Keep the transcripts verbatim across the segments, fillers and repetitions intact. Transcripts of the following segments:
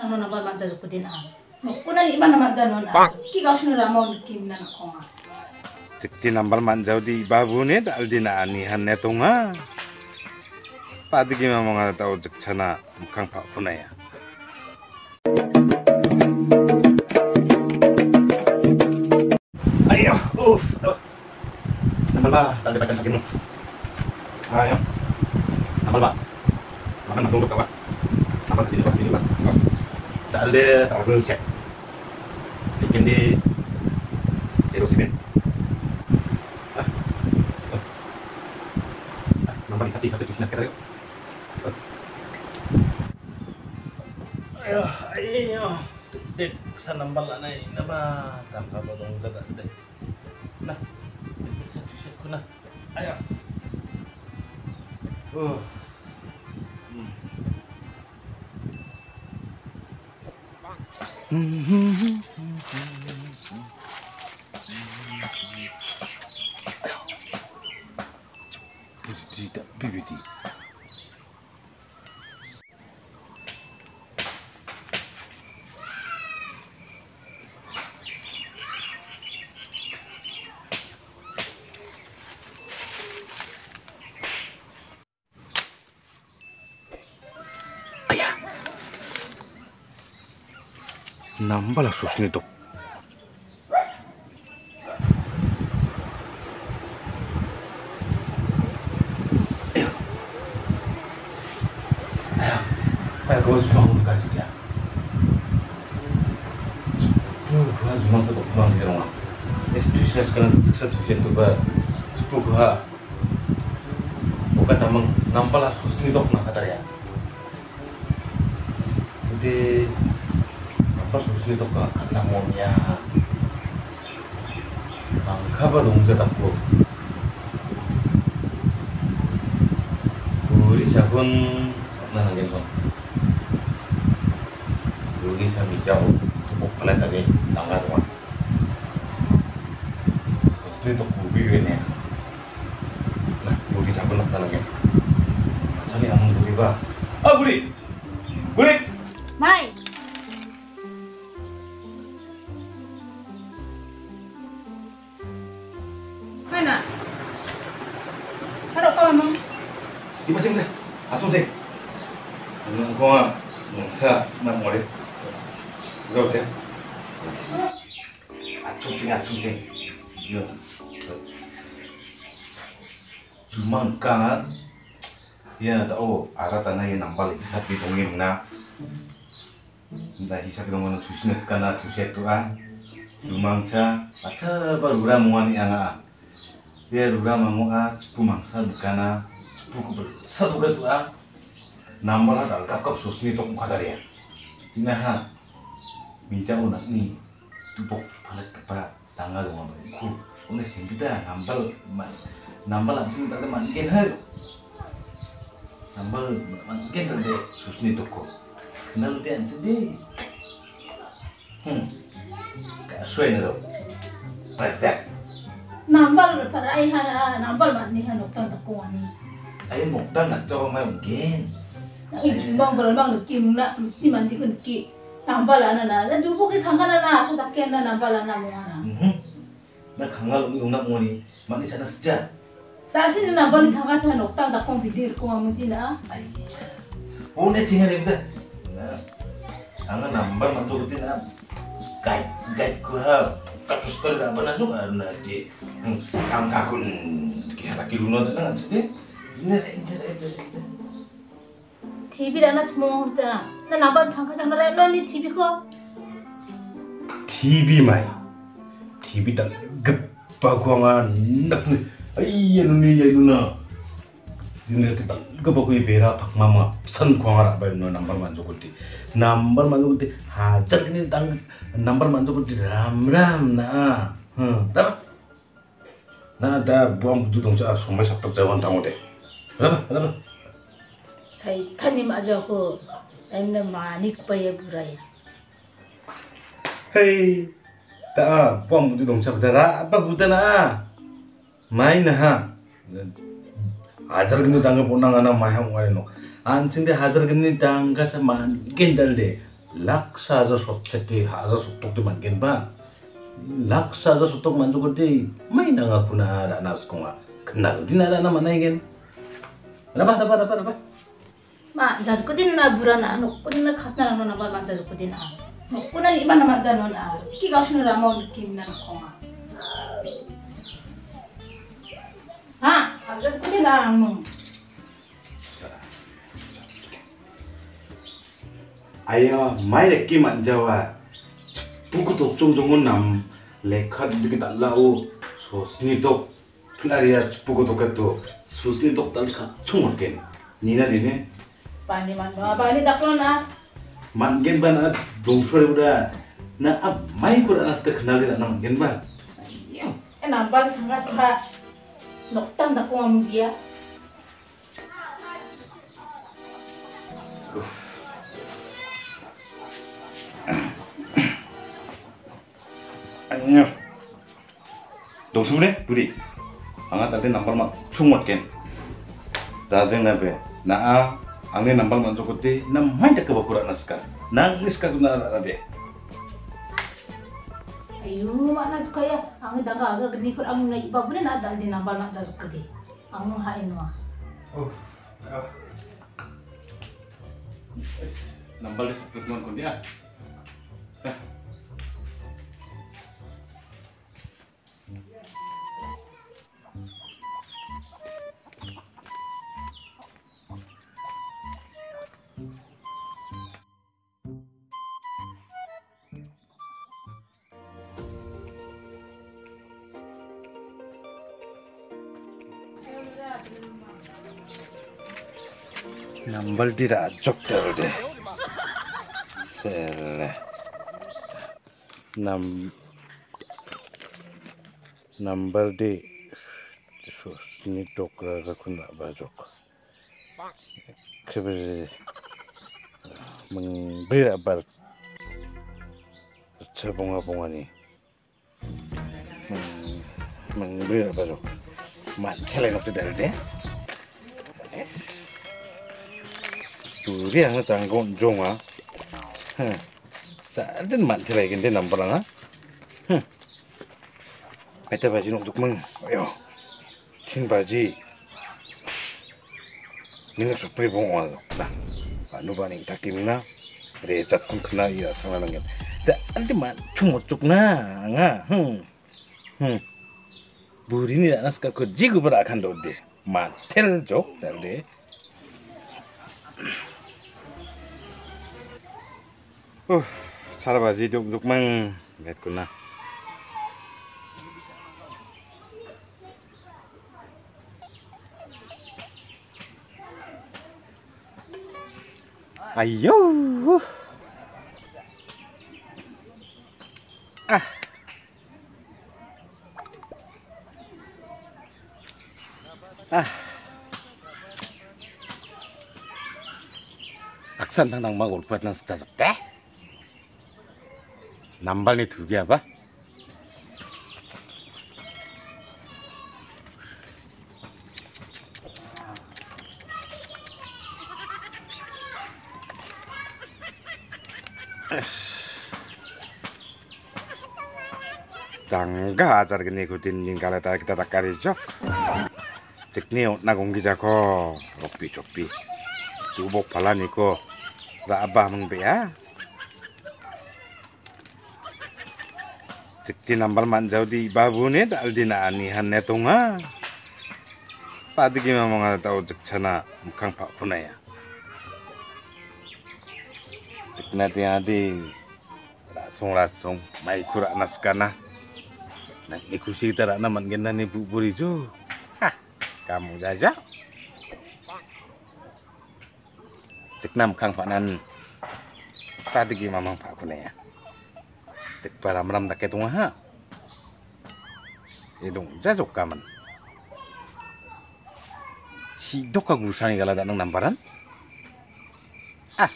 ano na ba manja ko din ang. Kuna iba na manja no na. Ki ka sunura mo kim na ko nga. Cikti nambal manjau di babu ne dal di na anihan ne tunga. Padi ki mama nga tau cikcana mukang pak punaya. Ayo, uff. Nambal ba, tadi baca kakimu. Ayo. Nambal ba. Makan makan dulu kawan. Nambal ini pak ini pak. Tak ada tak ada cek. Sekian di zero seven. Nambal satu satu tulisnya sekarang. Ayo, ayo. Dek sa nambal anay na ba? Tangka ba nung gatas dek? Nah, dek sa tulisnya ko na. Ayo. Oh. Hmm. Tidak bibiti. Ayah. Nambah sus nih dok. Kau bangun kasih dia. Cepu gua cuma satu pulang di rumah. Institusinya sekarang satu satu bah. Cepu gua. Bukan tamang nampal asus ni dok nak kata ya. Jadi nampal asus ni dok karena maunya. Angka apa dong jatah gua. Buri sabun mana lagi dong. Rugi sa mijau tupok pala tadi tangga rumah. Sosli tok bubi ini ya. Nah, budi sabun nak tanang ya. Macam ni among budi ba? Ah budi, budi. Mai. Mana? Haro ka mamang. Iba sing deh, atung sing. Nung ko nung sa senang mori. Gak usah. Atung sing atung sing. Yo. Cuma kan ya tahu arah tanah yang nambal bisa ditungin na. Nda hisap dengan bisnis kana tu setuan. Lumangsa aca barura muani anga. Ya rura mangua cepu mangsa bukana cepu ku satu gatua. Nambal dal kakap susni tok mukadaria. Inaha Bija unak ni tupok palet kepa tanggal dengan ku. Unek simpita nambal nambal langsung tak ada makin har. Nambal makin terde susni toko. Kenal dia sendiri. Hmm. Kasuai nero. Patek. Nambal parai hana nambal mani hana utang takuan. Ayo moktan nak coba mai mungkin. Nang jumbang balbang kim na di mandi kun ki. Nambalana na, na dupo ki thangana na, so takyan na nambalana mo na. Mhm. Na kangal umi unak mo ni, mati sana sejak. Tasi ni nambal ni thanga sa noktang takong bidir ko amuji na. Ay, une chingan ni bida. Na, anga nambal mantu buti na, guide guide ko ha, katus ko na ba na no na di, kang kakun kaya kilunod na nga sidi. Ina ina ina ina. 티비 하나 먹자. 나 나반 당가장 나라 너니 티비 거? 티비 마이. 티비 딱 급바광아 낙네. 아이 얘는 얘 누나. 얘네 딱 급바광이 베라 박마마 선 광아라 봐 너 남발 만족을티. 남발 만족을티 하작 ini tang 남발 만족을티 람람 나. 응. 나봐. 나다 부엉 부두 동자 정말 삭덕 자원 당오대. 나봐. 나봐. Saitanim aja ko, ayam na manik pa ya buraya. Hey, ta, buang butuh dong siapa dara, apa buta na? Main ha, hajar gini tangga punang anak mahang wae no. Ancing deh hajar gini tangga cuman gendal deh, laksa aja sotcheti haza sotok di mangen ba laksa aja sotok manjo gede mai nanga kuna ada nas konga kenal di nada nama naingen apa apa apa apa 마 자주꾸디나 부라나 노꾸나 카트나 나나 바 자주꾸디나 노꾸나 이만 맞자 너나 끼가 쉬느라 뭐 느낌 나는 공아 아 자주꾸디나 뭐 Ayo, mai leki manjawa. Buku tok jong jongon nam lekha dikit allau sosni tok plaria buku tok itu sosni tok tal kha chungorken. Nina dine. Pani man ba pani dakno na. Mangen ban ad dongshore udah na ab mai kur anas ka kenal dia na mangen ban. Iya. Enak banget sangat sih. Noktan dakno am dia. Ayo, dongsubre budi, angkat tadi nomor mak cungot ken, jajeng nabe, naa, angin nomor mak cukuti, namai dak kebakuran naskah, nangis kaguna ada. Ayo, mana suka ya, angin tangga asal geni kur angin naik iba bener nak daldi nambal mak jasuh kudi, angin hain wah. Oh, nambal disebut mon kundi ah. Nambal tidak cok deh, sel, nam, nambal di, sini dokter aku nak bajok, keber, mengberi apa, sebunga-bunga ni, mengberi apa bajok, mantel yang tidak deh. Turi yang tanggung jonga, heh, tak ada mantel lagi ni nampak lah, heh, kita baji nak duk meng, ayo, tin baji, minyak supri bunga, nah, anu bani kita kimna, recat pun kena iya sama dengan, tak ada man, cuma cuk na, nga, hmm, hmm, buri ni nak naskah kerja gue berakan dode, mantel jok, tak ada. Uh, cara baji duk-duk mang, lihat kuna. Ayo, ah, ah, aksan tang-tang mang ulpat nang sejak teh. Nambal ni tuh apa? Tangga ajar gini ikutin kalau kita tak karijo. Cek ni nagong gijako, ropi ropi. Tubok pala niko, rabah mengbea. Cek di nambal manjau di babu ni dal di na anihan netunga. Padi gimana mau nggak tahu cek cana mukang pak punaya. Cek nanti adi langsung langsung mai kurak naskana. Nah ikusi kita nak naman genda ni bubur itu. Hah, kamu jaja. Cek nam kang pak nan. Padi gimana mang pak punaya. Cek para meram tak ketung ha, idung jajok kaman. Si dok aku sani kalau tak nang namparan, ah,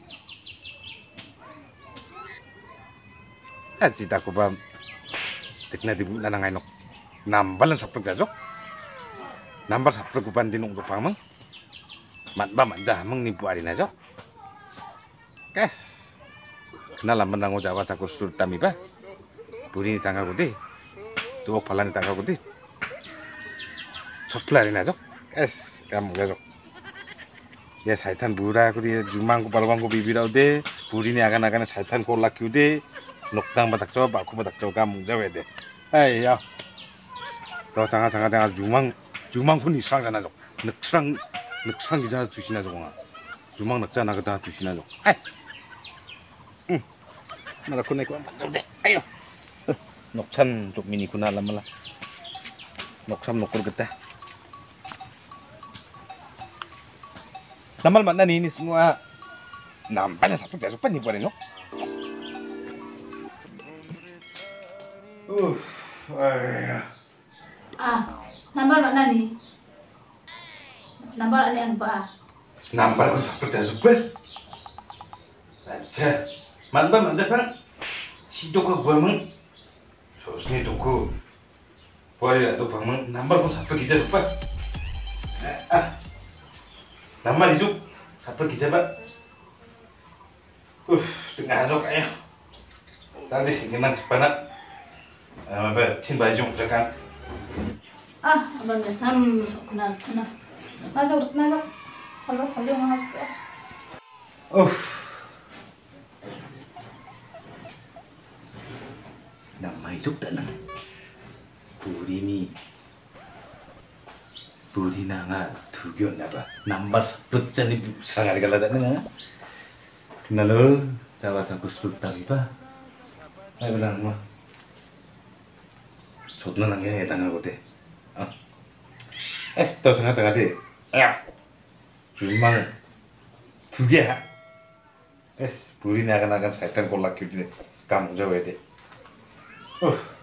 ah cita aku bam, cek nanti bu nanang ainok, nambalan saprek jajok, nambar saprek kupan tinung tu pamang, mat bam dah meng nipu arin aja, kes. kenal menang Jawa saku sultami ba buri tangga kuti tuh palan tangga kuti soplarin aja es kamu gak ya saitan bura kuti jumang ku palwang ku bibirau de buri ni akan akan saitan ko laki de noktang batak coba aku batak coba kamu jawa de eh ya 또 장아 장아 장아 유망 유망 분이 이상하잖아 저 늑상 늑상 기자 두시나 저거가 유망 늑자나 그다 두시나 저 아이 응 나라 코네 거 맞는데 아유 녹찬 쪽 미니 구나 람말라 녹삼 녹고 그때 나말 만나니 ini semua nampaknya satu jatuh pan nih no uh ayah Ah, nambar mana nih? Nambar yang apa? Nambar tuh sampai jatuh pan aja mantap mantap bang si toko gua meng sosnya toko boleh atau bang meng nambar tuh sampai kita lupa ah nambar itu sampai kita pak uh tengah rok ayo tadi sih gimana sepanak apa tim baju kan Ah, abang tam kenal kenal. Masuk masuk. Salah salah maaf ya. Uh. Nama hidup tak nang. Buri ni. Buri nanga tujuan apa? Nambar sebutkan ni sangat kalau tak nang. Kenal lo, Jawa saku sultan iba. Ayo bilang mah. Sotna nangnya etang aku deh. Ah, es tau sangat sangat deh. Ya, cuma tuh ya. Es, buri ni akan akan setan kolak gitu deh. Kamu jawab deh. Uh.